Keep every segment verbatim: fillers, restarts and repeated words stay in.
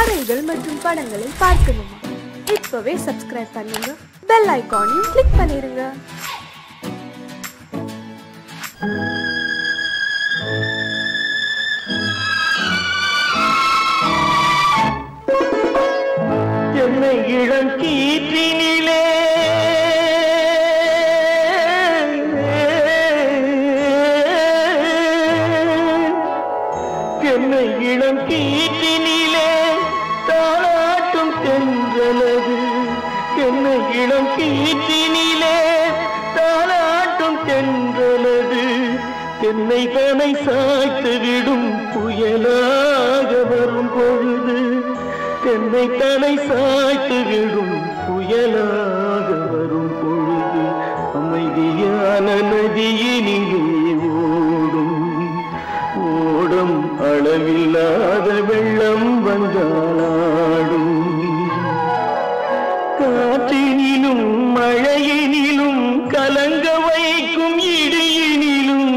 கதைகள் மற்றும் படங்களை பார்க்கணுமா? இப்பவே சப்ஸ்கிரைப் பண்ணுங்க, பெல் ஐகானையும் கிளிக் பண்ணிருங்க. என்னை இளம் கீற்றினிலே என்னை இளம் கீற்றினிலே தாளாட்டும் தென்றலது. என்னை இளம் கீற்றினிலே தாளாட்டும் தென்றலது. என்னை தனை சாய்த்து விடும் புயலாக வரும் பொழுது, என்னை தலை சாய்த்து விடும் புயலாக வரும் பொழுது, அமைதியான நதியினிலே ஓடும் ஓடும் அளவில்லாத வெள்ளம் வந்தாடும். காற்றினிலும் மழையினிலும் கலங்க வைக்கும் இடியினிலும்,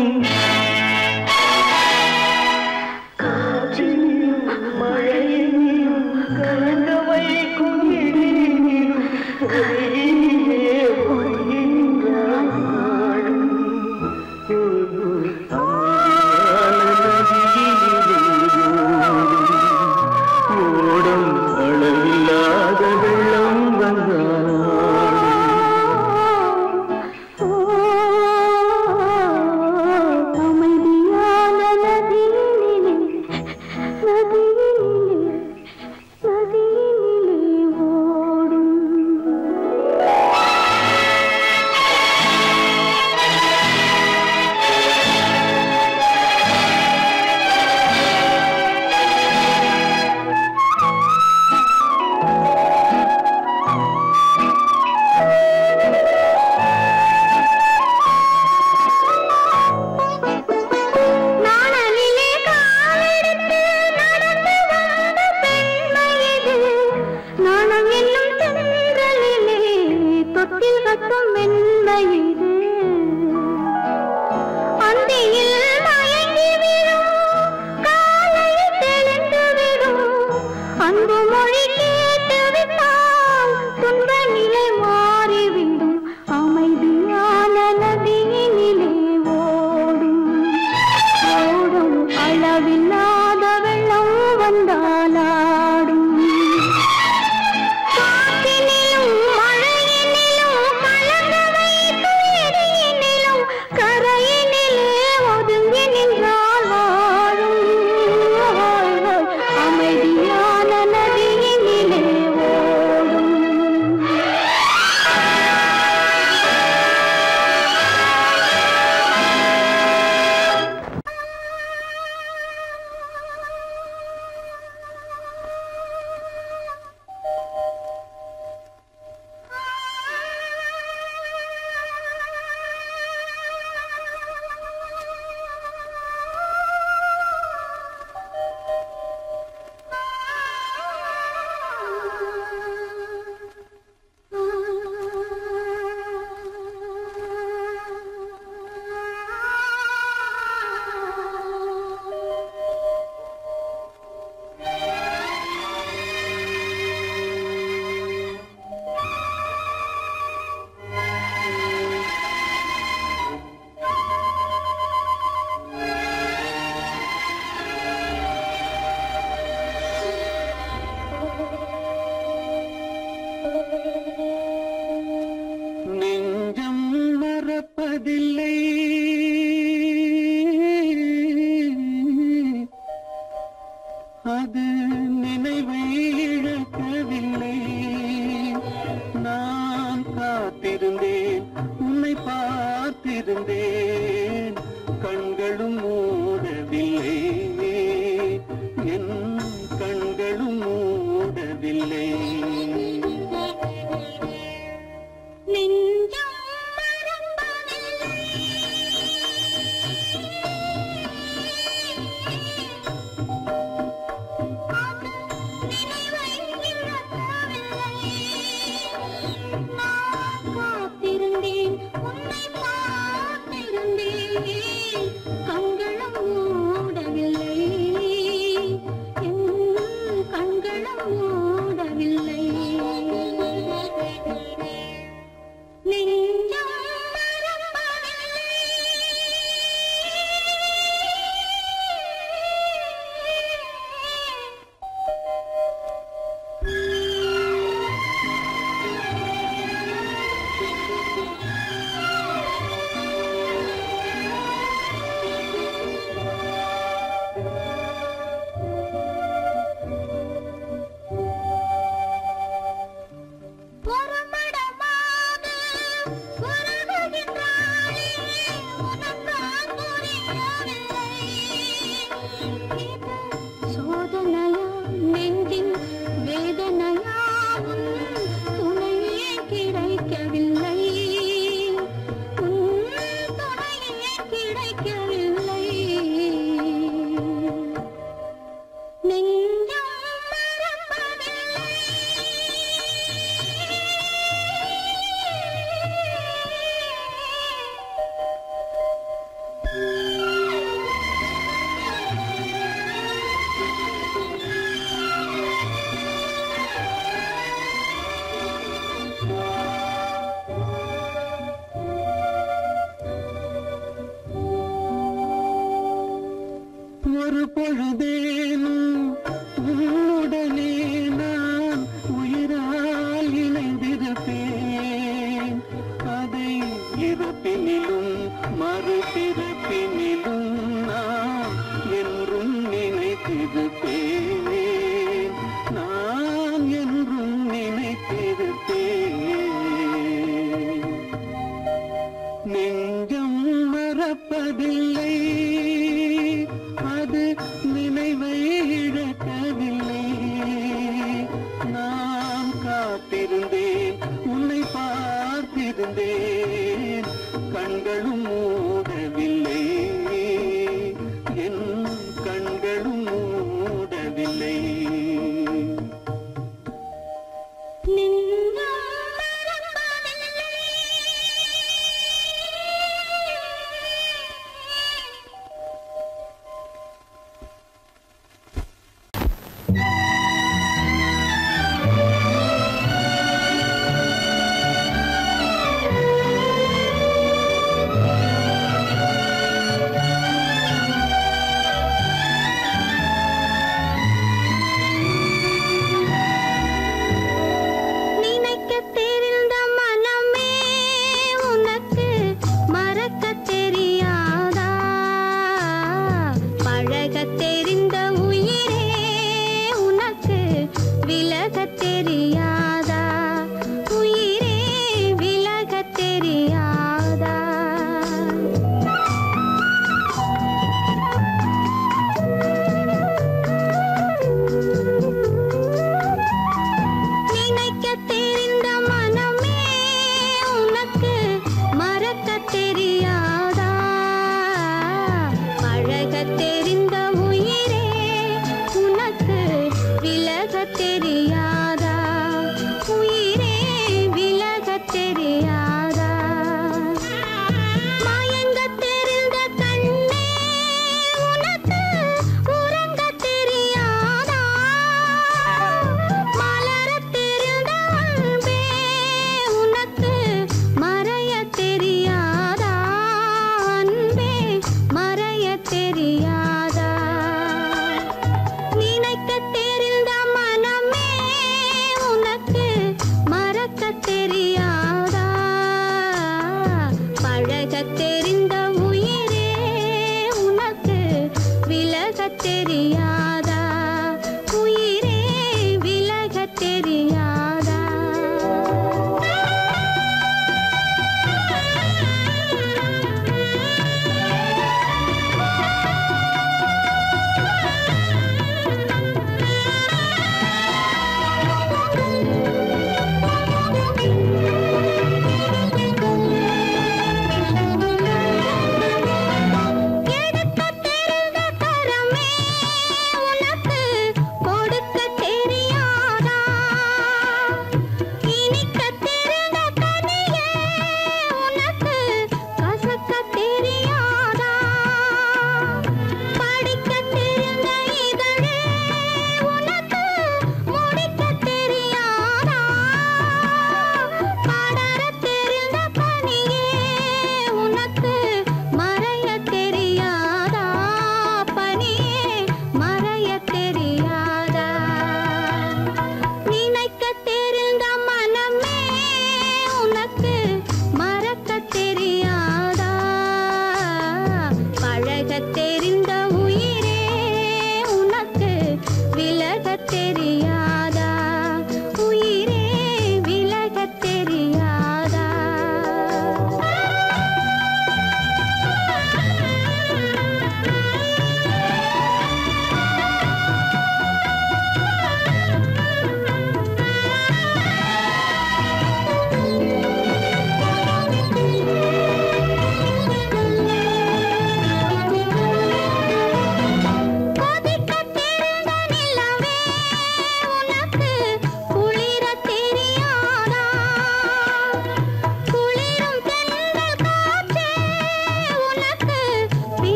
காற்றினிலும் மழையினிலும் கலங்க வைக்கும் இடியினிலும் கையிலே ஒழுகின்றான் நாடும். ஓடும் அளவில்லாத வெள்ளம் வந்தாடும். அமைதியான நதியினிலே நதியினிலே நதியினிலே ஓடும். நாணலிலே காலெடுத்து நடந்து வந்த பெண்மை இது. நாணம் என்னும் தென்றலிலே தொட்டில் கட்டும் மென்மை இது. அந்தியில் மயங்கி விடும், காலையில் தெளிந்து விடும். அன்பு மொழி கேட்டு விட்டால் துன்ப நிலை மாறிவிடும். அமைதியான நதியினிலே ஓடும் ஓடும் அளவில்லாத வெள்ளம் வந்தாலாடும். காற்றினிலும் மழையினிலும் கலங்க வைக்கும் இடியினிலும் கரையினிலே ஒதுங்கி நின்றால் வாழும். அமைதியான நதியினிலே ஓடும். நெஞ்சம் மறப்பதில்லை, அது நினைவை இழக்கவில்லை. நான் காத்திருந்தேன், உன்னை பார்த்திருந்தேன், கண்களும் மூடவில்லை, என் கண்களும் மூடவில்லை. நெஞ்சம் மறப்பதில்லை, அது நினைவை இழக்கவில்லை. நான் காத்திருந்தேன், உன்னை பார்த்திருந்தேன், கண்களும் மூடவில்லை. நெஞ்சம் மறப்பதில்லை.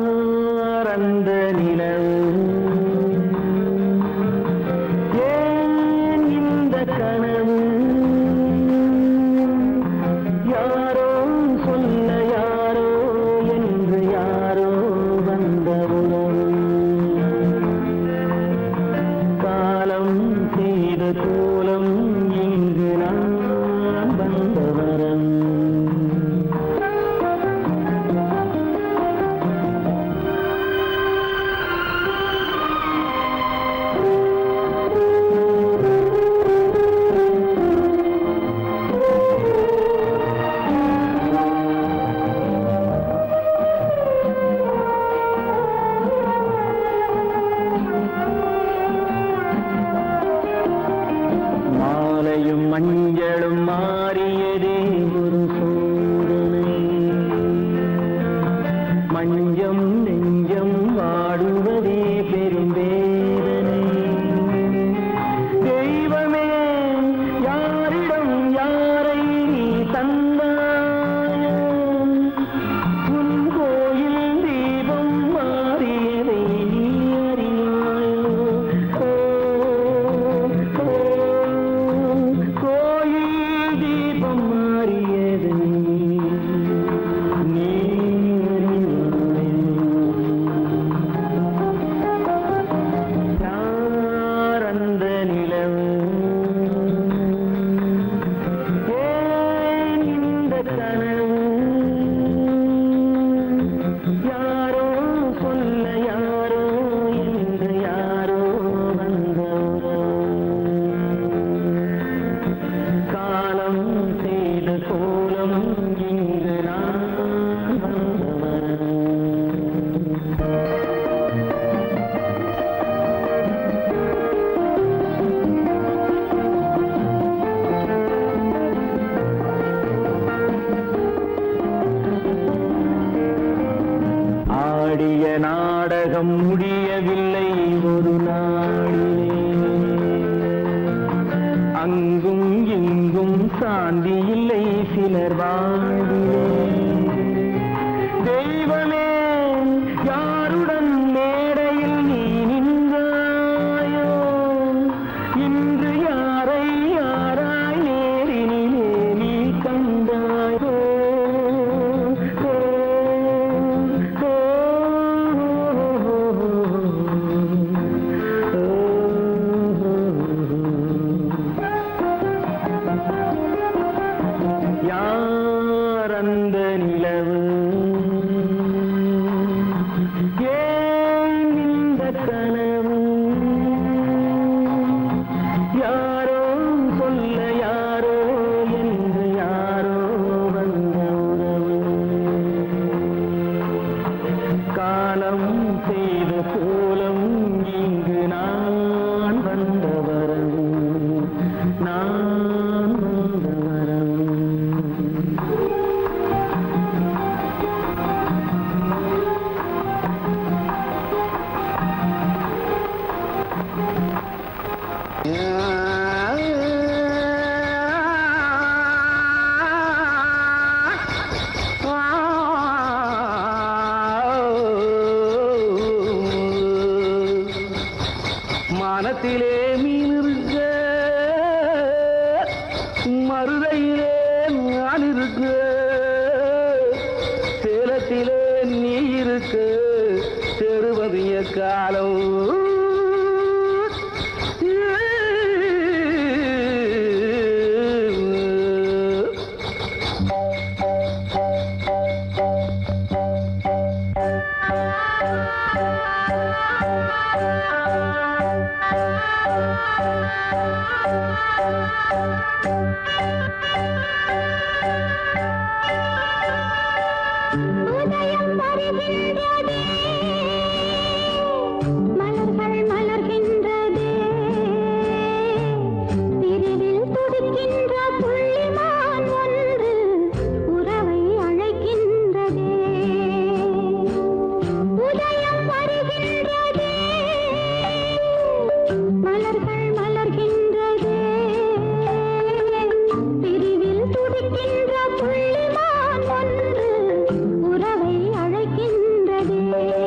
யார் அந்த நிலவு ஏன் இந்த கனவு யாரோ சொல்ல யாரோ என்று யாரோ வந்த உறவு காலம் செய்த கோலம் இங்கு நான் வந்த வரம் மாலையும் மஞ்சளும் மாறியதே ஒரு சோதனை மஞ்சம் நெஞ்சம் வாடுவதே பெரும் வேதனை தெய்வமே யாரிடம் யாரை நீ தந்தாயோ உன் கோயில் தீபம் மாறியதை நீ அறியாயோ ஓ, ஓ, கோயில் தீபம் மாறியதை நீ யார் அந்த நிலவு ஏன் இந்த கனவு யாரோ சொல்ல யாரோ என்று யாரோ வந்த உறவு காலம் செய்த கோலம் இங்கு நான் வந்தவன் ஆடிய நாடகம் முடியவில்லை ஒரு நாளிலே அங்கும் இங்கும் சாந்தி இல்லை சிலர் வாழ்விலே தெய்வமே யாருடன் மேடையில் நீ நின்றாயோ இன்று யாரை யாராய் நேரினிலே நீ கண்டாயோ ஓ, ஓ, யார் அந்த நிலவு ஏன் இந்த கனவு யாரோ சொல்ல யாரோ என்று யாரோ வந்த உறவு காலம் செய்த கோலம் இங்கு நான் வந்த வரவு நான் வந்த வரவு மானத்திலே மீன் இருக்க மருதையிலே நான் இருக்க சேலத்திலே நீ இருக்க செருவதிய காலம் உதயம் வருகின்றதே மலர்கள் மலர்கின்றதே பிரிவில் துடிக்கின்ற புள்ளிமான் ஒன்று உறவை அழைக்கின்றதே உதயம் வருகின்றதே மலர்கள் மலர்கின்றதே பிரிவில் துடிக்கின்ற புள்ளிமான் ஒன்று உறவை அழைக்கின்றதே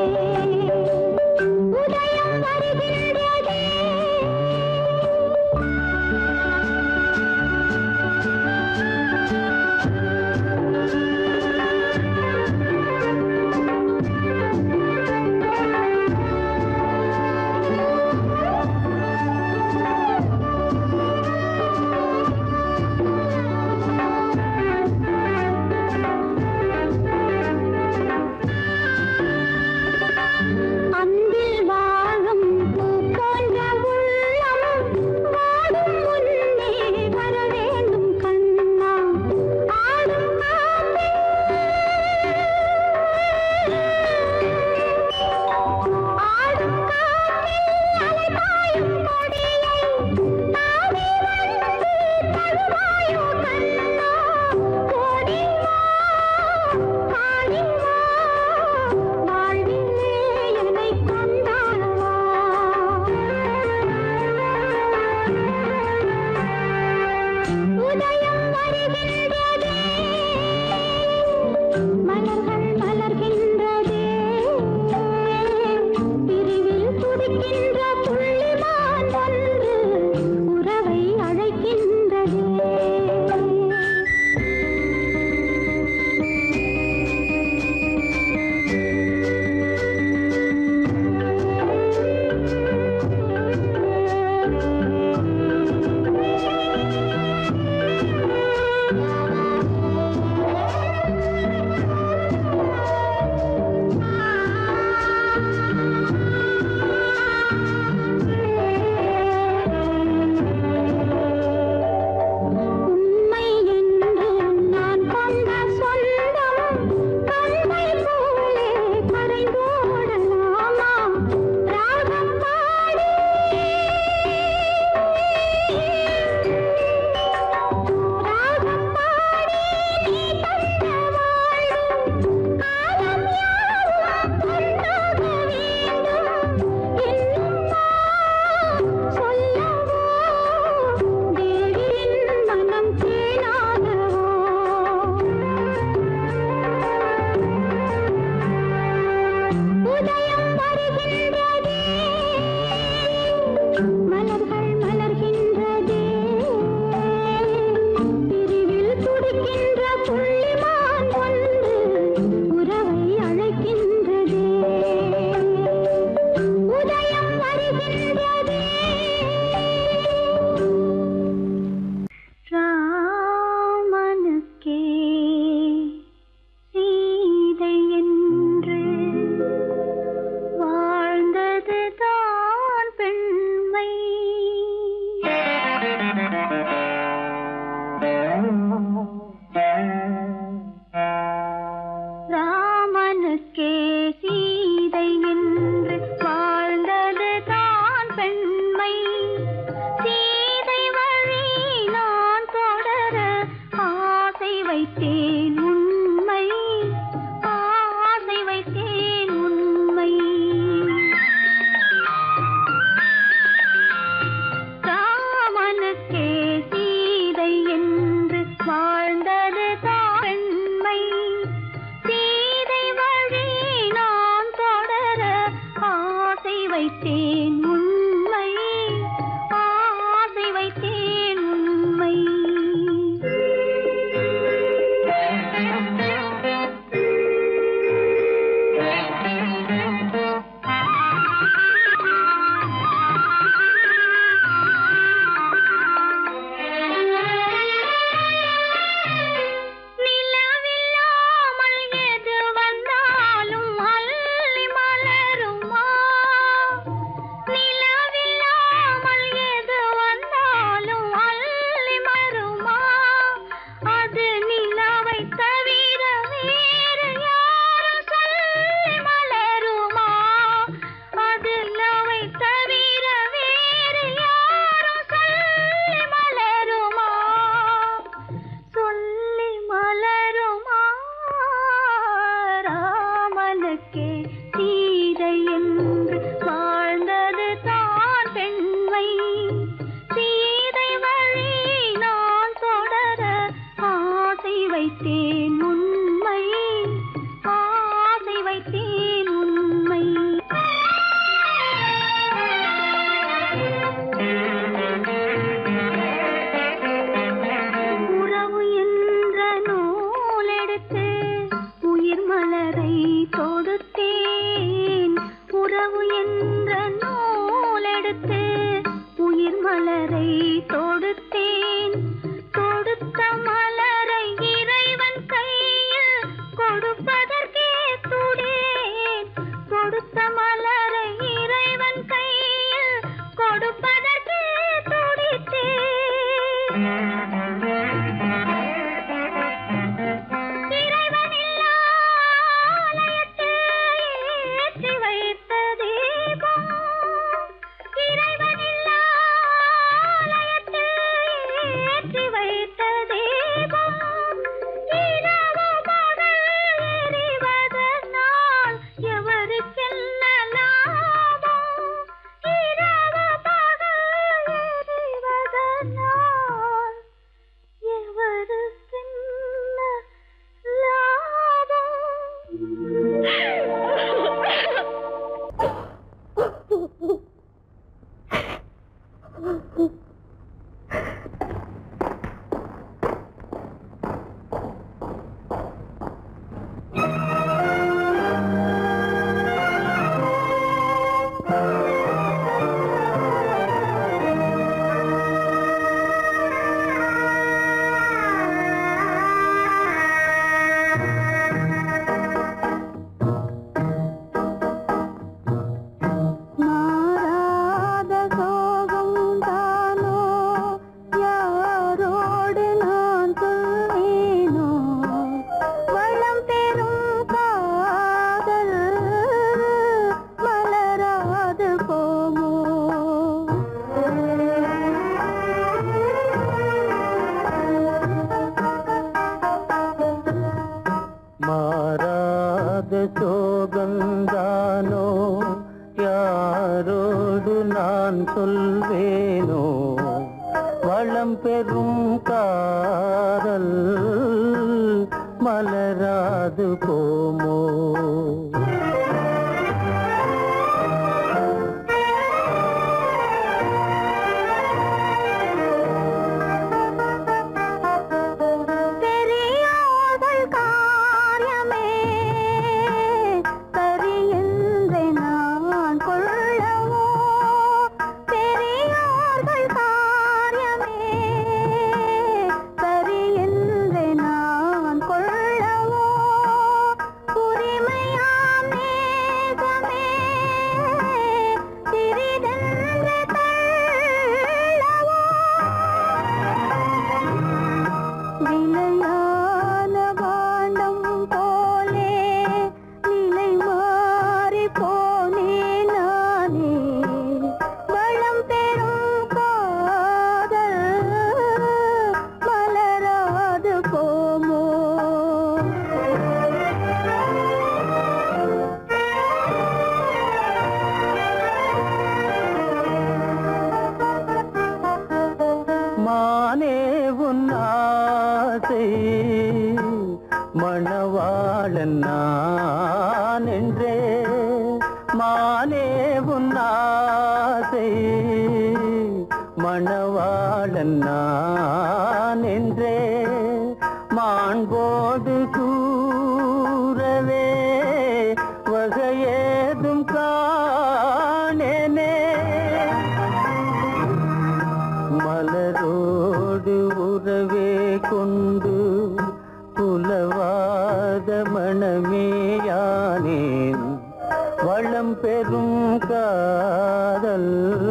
தொடுத்த மலரை இறைவன் கையில் கொடுப்பதற்கு துடித்தேன். இறைவன் இல்லா ஆலயத்தில் ஏற்றி வைத்த தீபம், இறைவன் இல்லா ஆலயத்தில் ஏற்றி வைத்த தீபம், இரவு பகல் எரிவதனால் எவருக்கென்ன லாபம், இரவு பகல் எரிவதனால் எவருக்கென்ன லாபம். மாறாத சோகம் தானோ, யாரோடு நான் சொல்வேனோ, வளம் பெறும் காதல் மலராது போமோ. மாறாத சோகந்தானோ, யாரோடு நான் சொல்வேனோ, வளம் பெறும் காதல் மலராது போமோ. பெரியோர்கள் காரியமே சரி என்று நான் கொள்ளவோ, பெரியோர்கள் காரியமே சரி என்று நான் கொள்ளவோ, உரிமையாம் நேசமே சிறிதென்று தள்ளவோ. விலையான பாண்டம் போலே நிலை மாறி போனே நானே, வளம் பெறும் காதல் மலராது போமோ. மானே உன் ஆசை மணவாளன் நான் என்றே, மானே உன் ஆசை மணவாளன் நான் என்றே, மாண்போடு கூறவே வகையேதும் காணேனே. மலரோடு உறவே கொண்டு புலவாத மணமேயானேன், வளம் பெறும் காதல்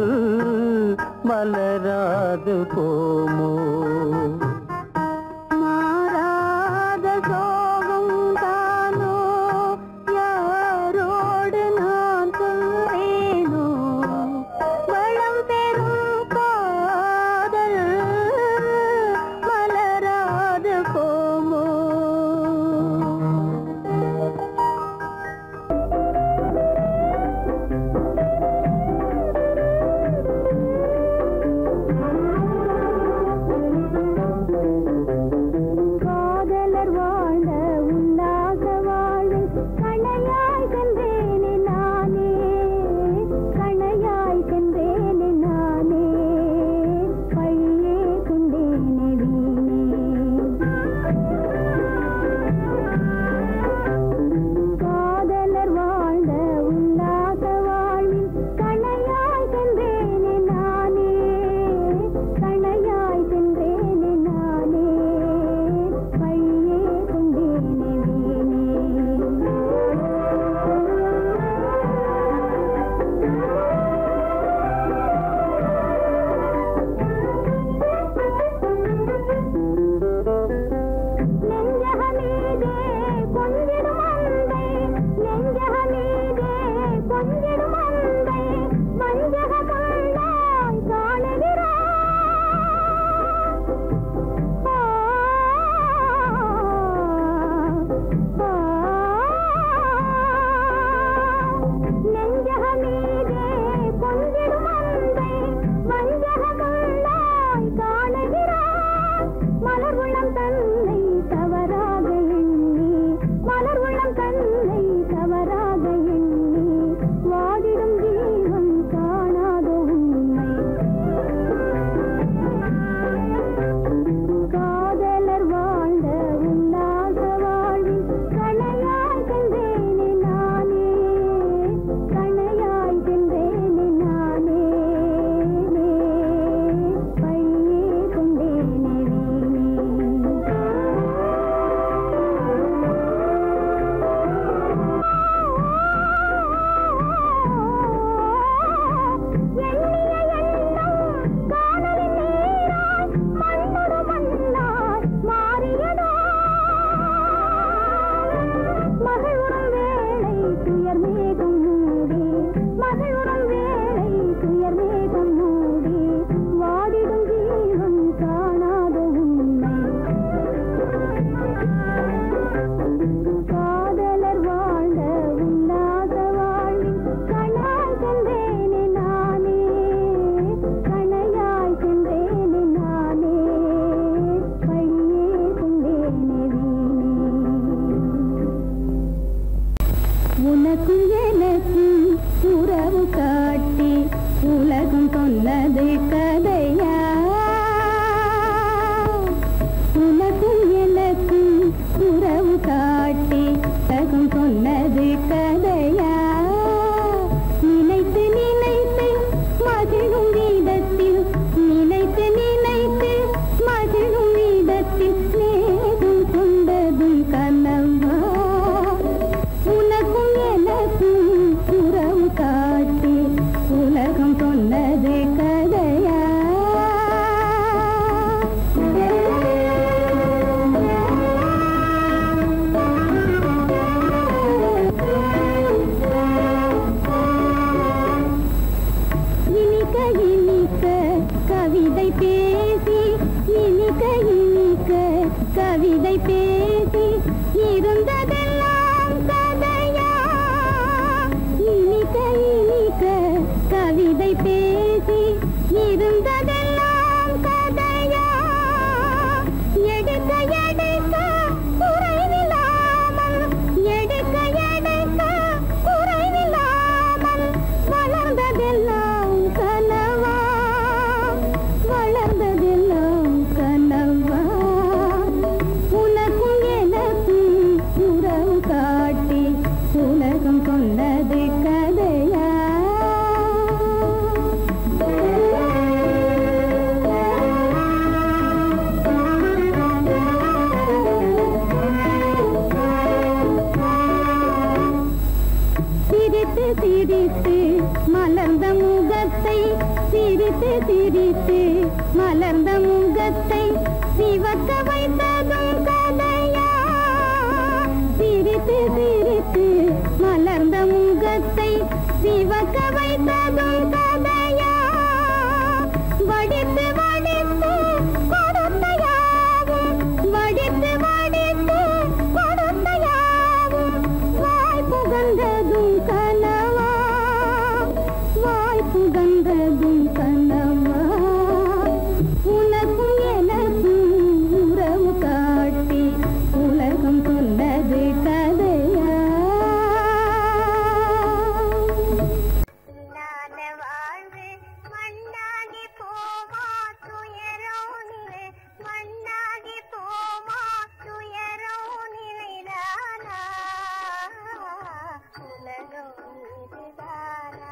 மலராது போமோ. மாறாத சோகம் தானோ, யாரோடு நான் சொல்வேனோ, வளம் பெறும் காதல் மலராது போமோ. வடித்து மலர்ந்த முகத்தை சிரித்து சிரித்து மலர்ந்த முகத்தை சிவக்க வைத்ததும் கதையா சிரித்து சிரித்து மலர்ந்த முகத்தை சிவக்க வைத்ததும் கதையா வடித்து வடித்து கொடுத்தையாவும் வடித்து வடித்து கொடுத்தையாவும் வாய் புகழ்ந்ததும் கனவா வாய் புகழ்ந்ததும் கனவா உனக்கும் எனக்கும் உறவு காட்டி உலகம் சொன்னது கதையா வாழ்வு மண்ணாகி போமா துயரோ நிலை மண்ணாகி போமா துயரோ நிலைதானா உலகம் இதுதானா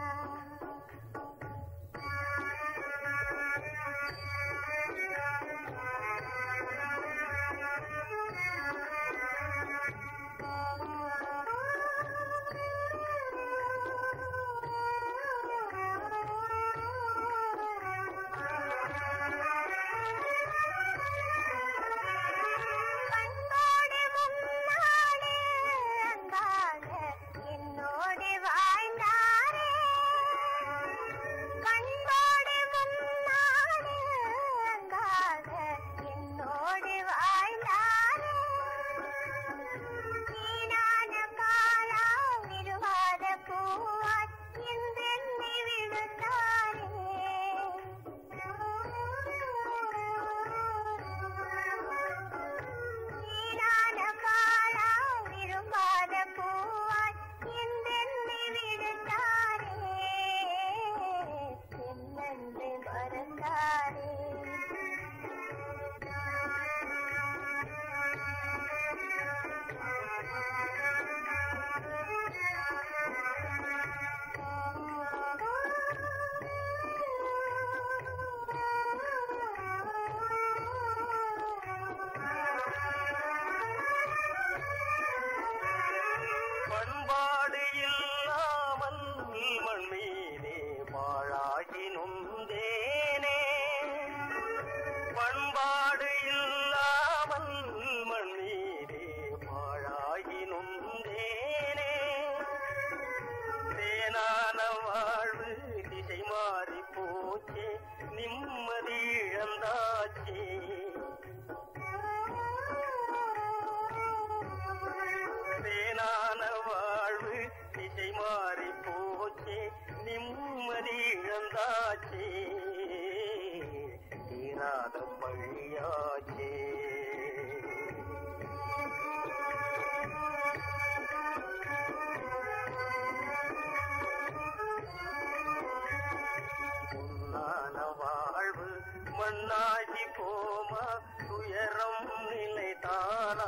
மண்ணாகி போமா துயரம் நிலைதானா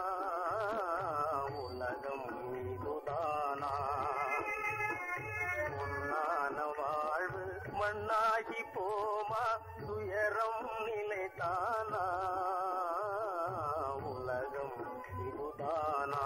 உலகம் இதுதானா பொன்னான வாழ்வு மண்ணாகி போமா துயரம் நிலைதானா உலகம் இதுதானா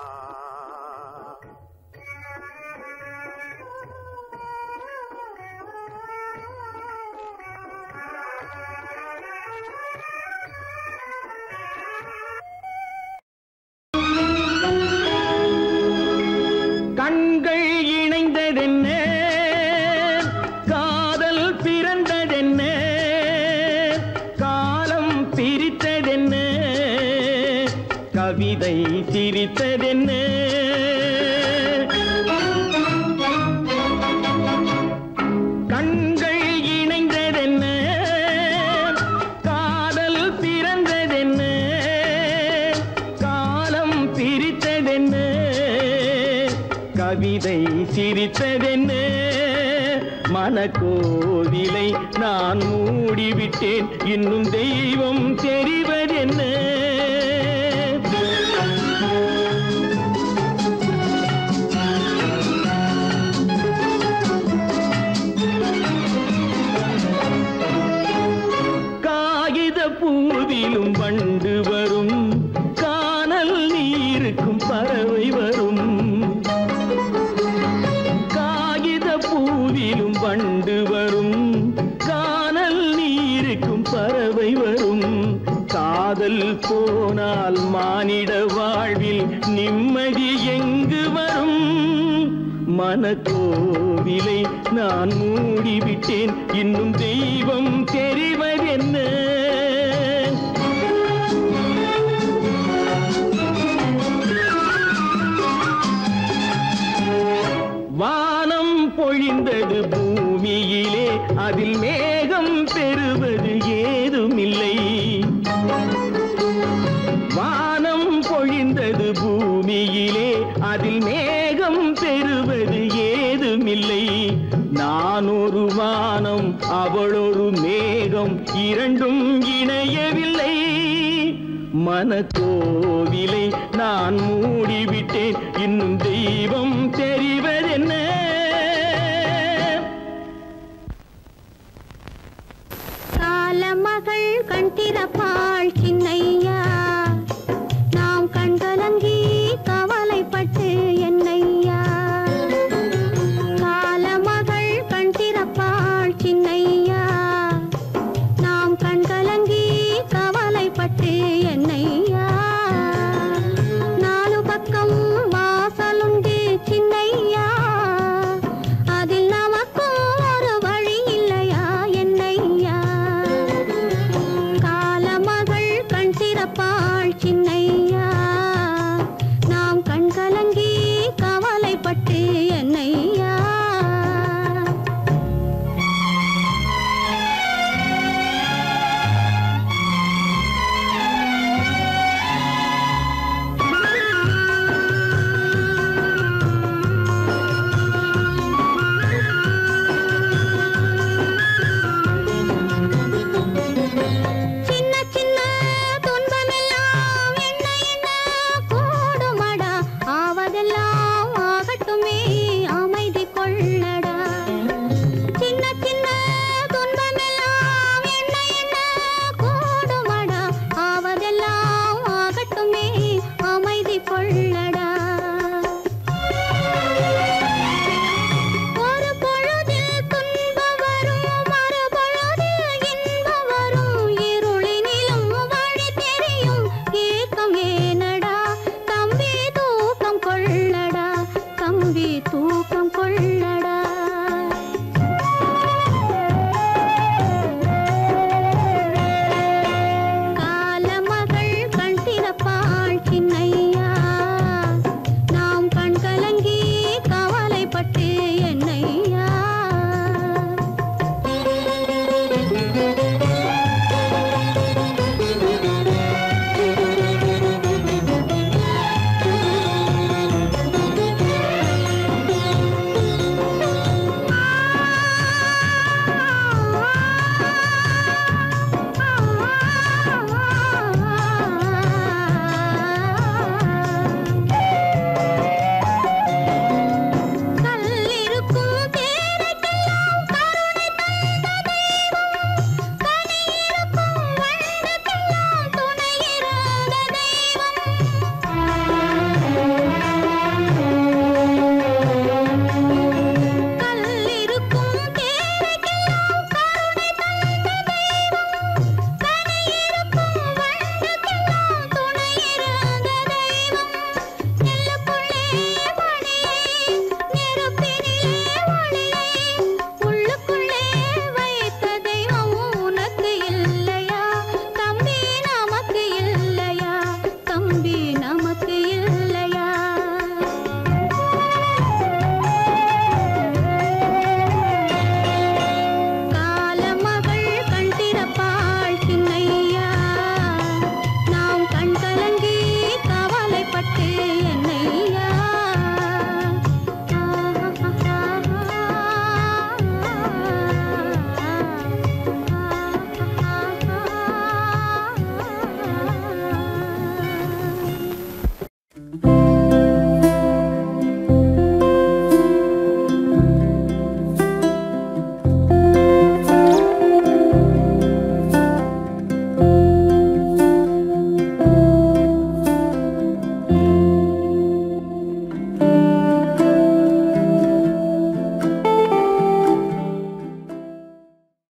கண்கள் இணைந்ததென்ன காதல் பிறந்ததென்ன காலம் பிரித்ததென்ன கவிதை சிரித்ததென்ன கண்கள் இணைந்ததென்ன காதல் பிறந்ததென்ன காலம் பிரித்ததென்ன கவிதை சிரித்ததென்ன மனக்கோவிலை நான் மூடிவிட்டேன் இன்னும் தெய்வம் தெரிவதென்ன காகித பூவிலும் வண்டு வரும் கானல் நீருக்கும் பறவை வரும் காகித பூவிலும் வண்டு வரும், கானல் நீருக்கும் பறவை வரும். காதல் போனால் மானிட வாழ்வில் நிம்மதி எங்கு வரும்? மனக்கோவிலை நான் மூடிவிட்டேன், இன்னும் தெய்வம் தெரிவதென்ன? வானம் பொழிந்தது பூமியிலே, அதில் மேகம் பெறுவது ஏதுமில்லை. வானம் பொழிந்தது பூமியிலே, அதில் மேகம் பெறுவது ஏதுமில்லை. நான் ஒரு வானம், அவளொரு மேகம், இரண்டும் இணையவில்லை. மனக்கோவிலை நான் மூடிவிட்டேன், இன்னும் தெய்வம் தெரிவதென்ன?